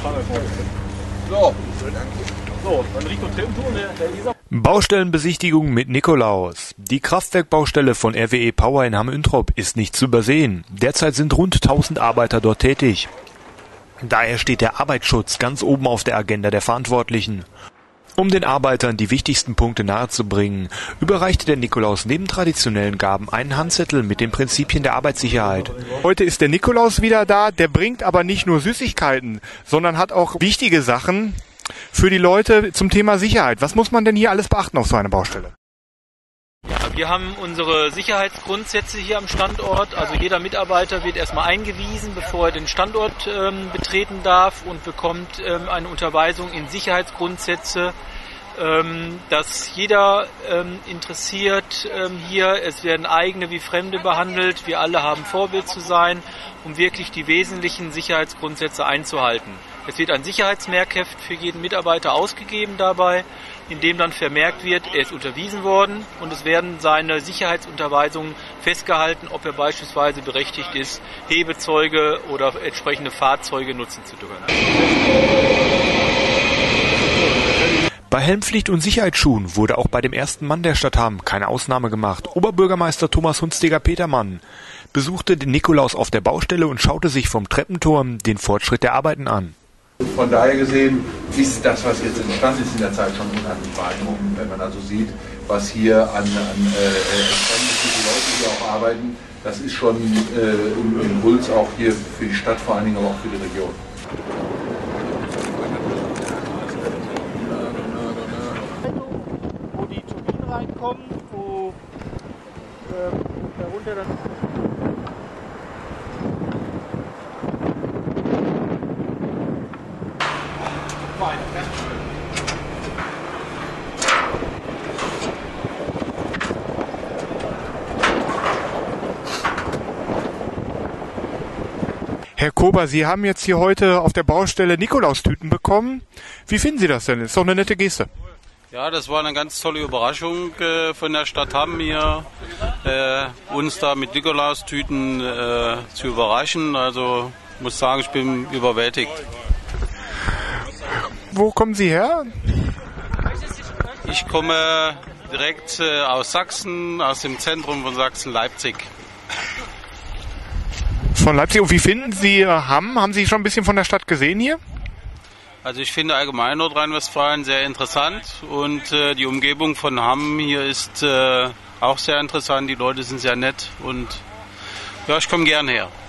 So, dann Richtung Treppentour, der Elisa. Baustellenbesichtigung mit Nikolaus. Die Kraftwerkbaustelle von RWE Power in Hamm-Üntrop ist nicht zu übersehen. Derzeit sind rund 1000 Arbeiter dort tätig. Daher steht der Arbeitsschutz ganz oben auf der Agenda der Verantwortlichen. Um den Arbeitern die wichtigsten Punkte nahezubringen, überreichte der Nikolaus neben traditionellen Gaben einen Handzettel mit den Prinzipien der Arbeitssicherheit. Heute ist der Nikolaus wieder da, der bringt aber nicht nur Süßigkeiten, sondern hat auch wichtige Sachen für die Leute zum Thema Sicherheit. Was muss man denn hier alles beachten auf so einer Baustelle? Ja, wir haben unsere Sicherheitsgrundsätze hier am Standort. Also jeder Mitarbeiter wird erstmal eingewiesen, bevor er den Standort betreten darf und bekommt eine Unterweisung in Sicherheitsgrundsätze, dass jeder interessiert hier. Es werden eigene wie Fremde behandelt. Wir alle haben Vorbild zu sein, um wirklich die wesentlichen Sicherheitsgrundsätze einzuhalten. Es wird ein Sicherheitsmerkheft für jeden Mitarbeiter ausgegeben dabei, in dem dann vermerkt wird, er ist unterwiesen worden und es werden seine Sicherheitsunterweisungen festgehalten, ob er beispielsweise berechtigt ist, Hebezeuge oder entsprechende Fahrzeuge nutzen zu dürfen. Bei Helmpflicht und Sicherheitsschuhen wurde auch bei dem ersten Mann der Stadt Hamm keine Ausnahme gemacht. Oberbürgermeister Thomas Hunsteger-Petermann besuchte den Nikolaus auf der Baustelle und schaute sich vom Treppenturm den Fortschritt der Arbeiten an. Von daher gesehen ist das, was jetzt entstanden ist in der Zeit, schon unheimlich beeindruckend, wenn man also sieht, was hier an für die Leute, die auch arbeiten, das ist schon ein Impuls auch hier für die Stadt, vor allen Dingen aber auch für die Region. Wo die Turbinen reinkommen, wo darunter dann... Herr Kober, Sie haben jetzt hier heute auf der Baustelle Nikolaustüten bekommen. Wie finden Sie das denn? Ist doch eine nette Geste. Ja, das war eine ganz tolle Überraschung von der Stadt Hamm hier, uns da mit Nikolaustüten zu überraschen. Also muss sagen, ich bin überwältigt. Wo kommen Sie her? Ich komme direkt aus Sachsen, aus dem Zentrum von Sachsen, Leipzig. Von Leipzig. Und wie finden Sie Hamm? Haben Sie schon ein bisschen von der Stadt gesehen hier? Also ich finde allgemein Nordrhein-Westfalen sehr interessant und die Umgebung von Hamm hier ist auch sehr interessant. Die Leute sind sehr nett und ja, ich komme gern her.